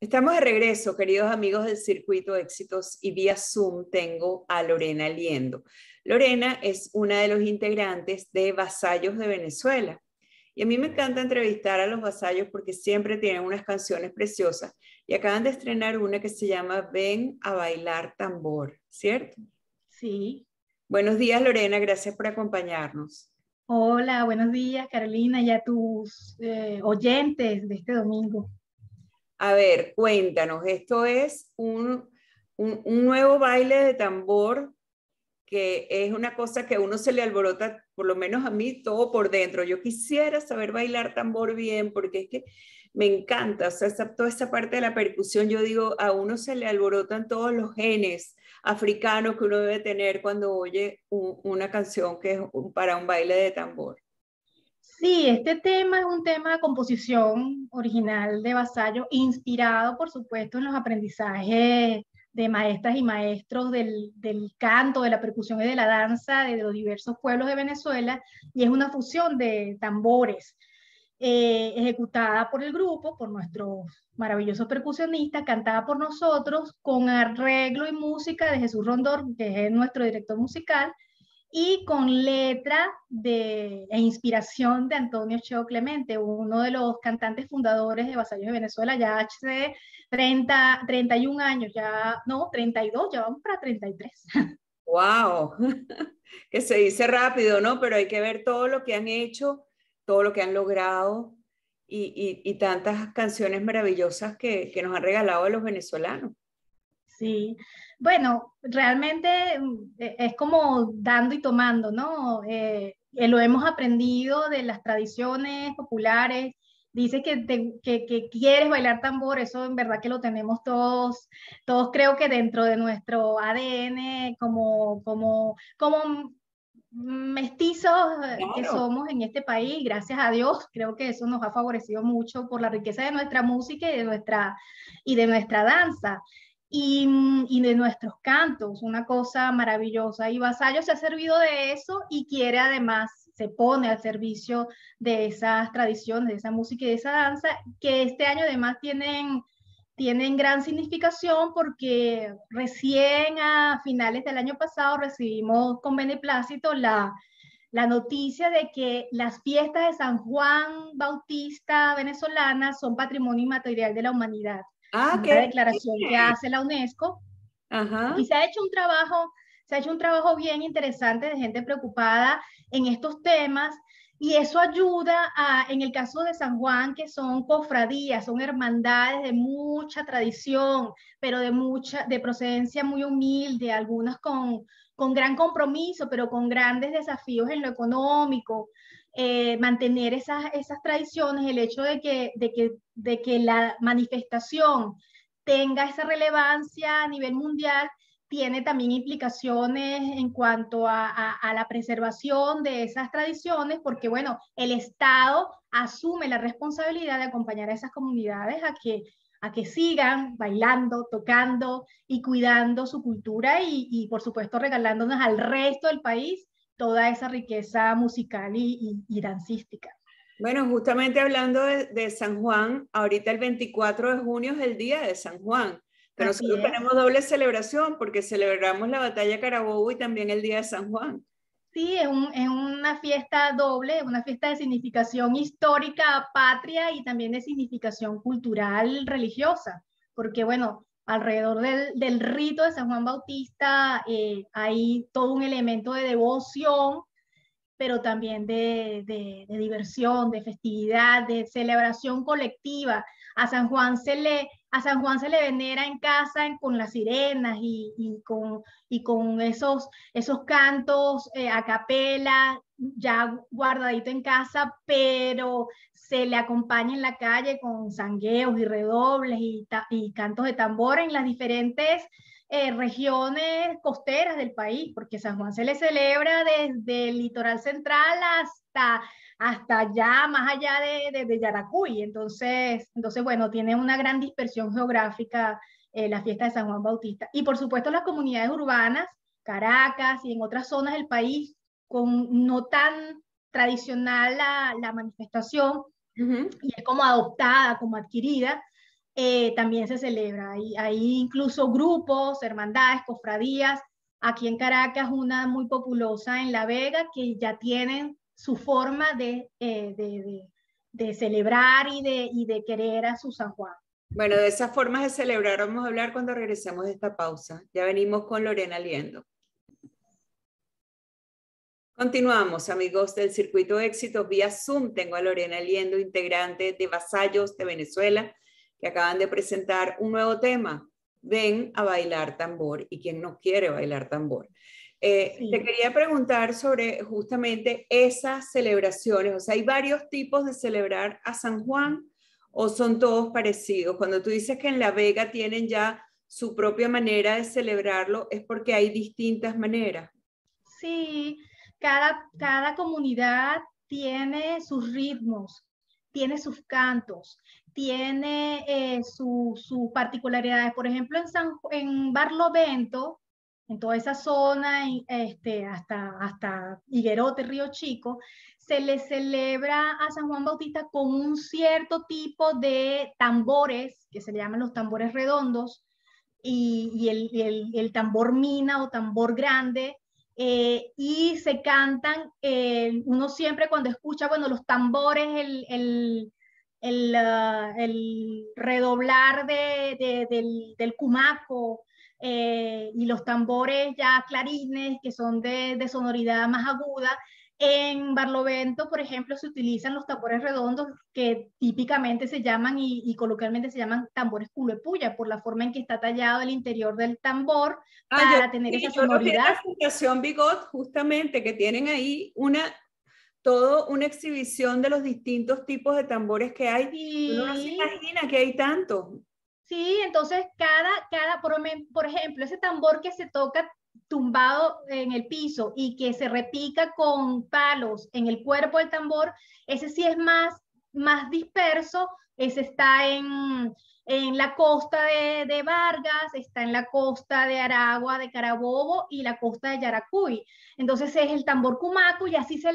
Estamos de regreso, queridos amigos del Circuito Éxitos, y vía Zoom tengo a Lorena Liendo. Lorena es una de los integrantes de Vasallos de Venezuela. Y a mí me encanta entrevistar a los vasallos porque siempre tienen unas canciones preciosas. Y acaban de estrenar una que se llama Ven a bailar tambor, ¿cierto? Sí. Buenos días, Lorena, gracias por acompañarnos. Hola, buenos días, Carolina, y a tus oyentes de este domingo. A ver, cuéntanos, esto es un nuevo baile de tambor que es una cosa que a uno se le alborota, por lo menos a mí, todo por dentro. Yo quisiera saber bailar tambor bien, porque es que me encanta, o sea, toda esa parte de la percusión, yo digo, a uno se le alborotan todos los genes africanos que uno debe tener cuando oye una canción que es para un baile de tambor. Sí, este tema es un tema de composición original de Vasallo, inspirado, por supuesto, en los aprendizajes de maestras y maestros del canto, de la percusión y de la danza de los diversos pueblos de Venezuela, y es una fusión de tambores ejecutada por el grupo, por nuestros maravillosos percusionistas, cantada por nosotros, con arreglo y música de Jesús Rondón, que es nuestro director musical, y con letra e inspiración de Antonio Cheo Clemente, uno de los cantantes fundadores de Vasallos de Venezuela, ya hace 31 años, ya, no, 32, ya vamos para 33. ¡Wow! Que se dice rápido, ¿no? Pero hay que ver todo lo que han hecho, todo lo que han logrado y tantas canciones maravillosas que nos han regalado a los venezolanos. Sí, bueno, realmente es como dando y tomando, ¿no? Lo hemos aprendido de las tradiciones populares. Dice que quieres bailar tambor, eso en verdad que lo tenemos todos, todos creo que dentro de nuestro ADN como mestizos que Claro. somos en este país, gracias a Dios, creo que eso nos ha favorecido mucho por la riqueza de nuestra música y de nuestra danza y de nuestros cantos, una cosa maravillosa. Y Vasallo se ha servido de eso y quiere además, se pone al servicio de esas tradiciones, de esa música y de esa danza, que este año además tienen gran significación porque recién a finales del año pasado recibimos con beneplácito la noticia de que las fiestas de San Juan Bautista venezolanas son patrimonio inmaterial de la humanidad, Ah, una qué declaración que bien. hace la UNESCO, Ajá. y se ha hecho un trabajo bien interesante de gente preocupada en estos temas, y eso ayuda en el caso de San Juan, que son cofradías, son hermandades de mucha tradición, pero de procedencia muy humilde, algunas con gran compromiso, pero con grandes desafíos en lo económico. Mantener esas tradiciones, el hecho de que la manifestación tenga esa relevancia a nivel mundial, tiene también implicaciones en cuanto a la preservación de esas tradiciones, porque bueno, el Estado asume la responsabilidad de acompañar a esas comunidades a que sigan bailando, tocando y cuidando su cultura y por supuesto regalándonos al resto del país toda esa riqueza musical y dancística. Bueno, justamente hablando de San Juan, ahorita el 24 de junio es el día de San Juan, que Así nosotros es. tenemos doble celebración porque celebramos la batalla de Carabobo y también el día de San Juan. Sí, es una fiesta doble, una fiesta de significación histórica, patria y también de significación cultural, religiosa, porque bueno, alrededor del rito de San Juan Bautista hay todo un elemento de devoción, pero también de diversión, de festividad, de celebración colectiva. A San Juan se le venera en casa con las sirenas y con esos cantos a capela, ya guardadito en casa, pero se le acompaña en la calle con sangueos y redobles y cantos de tambor en las diferentes regiones costeras del país, porque San Juan se le celebra desde el litoral central hasta allá, más allá de Yaracuy. Entonces, bueno, tiene una gran dispersión geográfica la fiesta de San Juan Bautista. Y por supuesto las comunidades urbanas, Caracas y en otras zonas del país, con no tan tradicional la manifestación, Ujú. y es como adoptada, como adquirida, también se celebra. Hay incluso grupos, hermandades, cofradías. Aquí en Caracas, una muy populosa en La Vega, que ya tienen su forma de celebrar y de querer a su San Juan. Bueno, de esas formas de celebrar vamos a hablar cuando regresemos de esta pausa. Ya venimos con Lorena Liendo. Continuamos, amigos del Circuito de Éxitos vía Zoom. Tengo a Lorena Liendo, integrante de Vasallos de Venezuela, que acaban de presentar un nuevo tema. Ven a bailar tambor. ¿Y quién no quiere bailar tambor? Sí. Te quería preguntar sobre justamente esas celebraciones. O sea, ¿hay varios tipos de celebrar a San Juan o son todos parecidos? Cuando tú dices que en La Vega tienen ya su propia manera de celebrarlo, ¿es porque hay distintas maneras? Sí, cada comunidad tiene sus ritmos, tiene sus cantos, tiene sus particularidades. Por ejemplo, en Barlovento, en toda esa zona, hasta Higuerote, Río Chico, se le celebra a San Juan Bautista con un cierto tipo de tambores, que se le llaman los tambores redondos, y el tambor mina o tambor grande, y se cantan, uno siempre cuando escucha, bueno, los tambores, el redoblar del cumaco, y los tambores ya clarines, que son de sonoridad más aguda. En Barlovento, por ejemplo, se utilizan los tambores redondos que típicamente se llaman y coloquialmente se llaman tambores culepuya, por la forma en que está tallado el interior del tambor para tener esa Yo lo vi en sonoridad. la Fundación Bigot, justamente, que tienen ahí toda una exhibición de los distintos tipos de tambores que hay. Uno no se Sí, imagina que hay tantos. sí, entonces por ejemplo, ese tambor que se toca tumbado en el piso y que se repica con palos en el cuerpo del tambor, ese sí es más disperso, ese está en la costa de Vargas, está en la costa de Aragua, de Carabobo y la costa de Yaracuy. Entonces es el tambor cumaco y así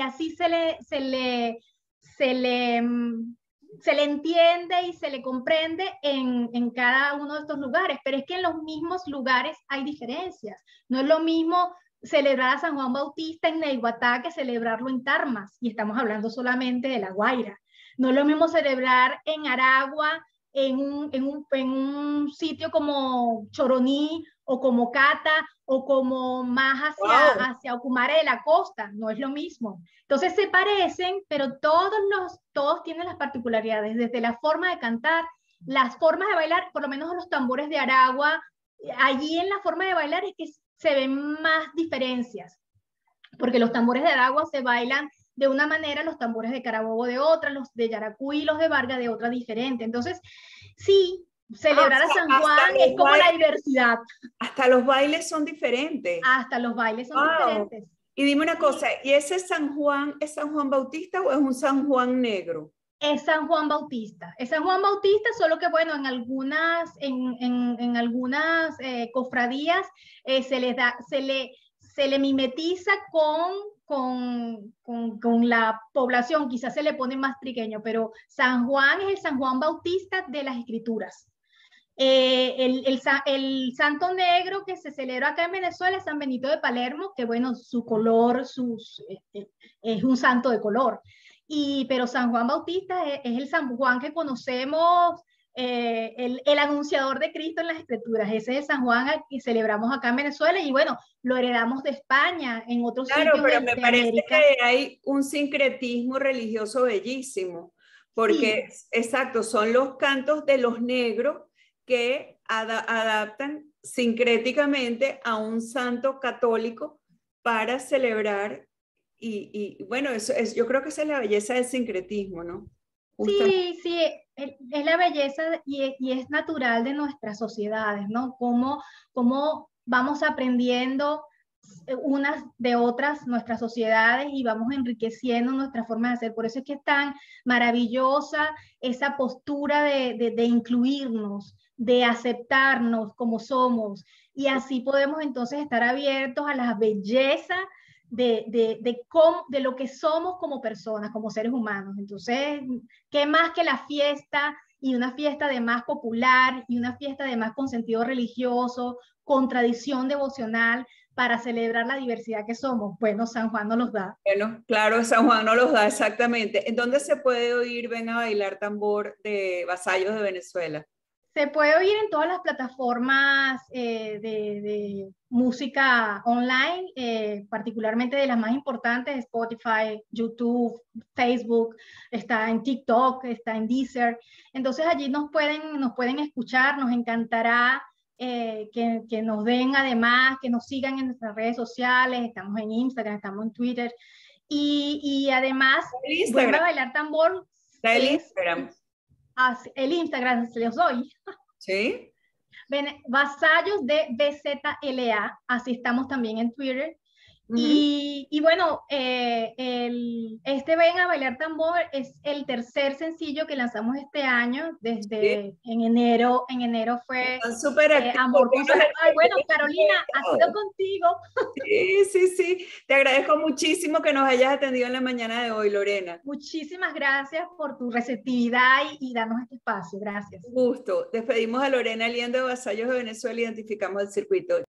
se le, se le entiende y se le comprende en cada uno de estos lugares, pero es que en los mismos lugares hay diferencias. No es lo mismo celebrar a San Juan Bautista en Neiguatá que celebrarlo en Tarmas, y estamos hablando solamente de La Guaira. No es lo mismo celebrar en Aragua, en un sitio como Choroní o como Cata o como más Wow. hacia Ocumare de la Costa, no es lo mismo. Entonces se parecen, pero todos tienen las particularidades, desde la forma de cantar, las formas de bailar, por lo menos los tambores de Aragua, allí en la forma de bailar es que se ven más diferencias, porque los tambores de Aragua se bailan de una manera, los tambores de Carabobo de otra, los de Yaracuy y los de Vargas de otra diferente. Entonces, sí, O celebrar a sea, San Juan es como la diversidad. hasta los bailes son diferentes. Hasta los bailes son Wow. diferentes. Y dime una cosa, Sí, ¿y ese San Juan es San Juan Bautista o es un San Juan negro? es San Juan Bautista. Es San Juan Bautista, solo que bueno, en algunas cofradías se le mimetiza con la población, quizás se le pone más pequeño, pero San Juan es el San Juan Bautista de las Escrituras. El Santo Negro que se celebra acá en Venezuela es San Benito de Palermo, que bueno, su color es un santo de color. Pero San Juan Bautista es el San Juan que conocemos, el anunciador de Cristo en las Escrituras. Ese es San Juan que celebramos acá en Venezuela y bueno, lo heredamos de España, en otros Claro, sitios pero me de parece América. que hay un sincretismo religioso bellísimo, porque, Sí, exacto, son los cantos de los negros que adaptan sincréticamente a un santo católico para celebrar, y bueno, yo creo que esa es la belleza del sincretismo, ¿no? Justamente. sí, sí, es la belleza y es natural de nuestras sociedades, ¿no? Cómo vamos aprendiendo unas de otras nuestras sociedades y vamos enriqueciendo nuestra forma de hacer. Por eso es que es tan maravillosa esa postura de incluirnos, de aceptarnos como somos, y así podemos entonces estar abiertos a la belleza de lo que somos como personas, como seres humanos. Entonces, ¿qué más que la fiesta y una fiesta además popular y una fiesta además con sentido religioso, con tradición devocional para celebrar la diversidad que somos. Bueno, San Juan nos los da. Bueno, claro, San Juan no los da exactamente. ¿En dónde se puede oír Ven a bailar tambor de Vasallos de Venezuela? Se puede oír en todas las plataformas de música online, particularmente de las más importantes, Spotify, YouTube, Facebook, está en TikTok, está en Deezer. Entonces allí nos pueden escuchar, nos encantará que nos den además, que nos sigan en nuestras redes sociales, estamos en Instagram, estamos en Twitter. Y además, El Vuelve a Instagram. bailar tambor Está el es Instagram. el Instagram, se los doy. ¿Sí? Vasallos de BZLA, así estamos también en Twitter. Ujú. Y bueno, este Ven a bailar tambor es el tercer sencillo que lanzamos este año, Sí. desde en enero fue Están súper activos. Amor con Sal. Ay, bueno, Carolina, ha sido contigo. Sí, sí, sí. Te agradezco muchísimo que nos hayas atendido en la mañana de hoy, Lorena. Muchísimas gracias por tu receptividad y darnos este espacio. Gracias. Un gusto. Despedimos a Lorena Liendo de Vasallos de Venezuela, identificamos el circuito.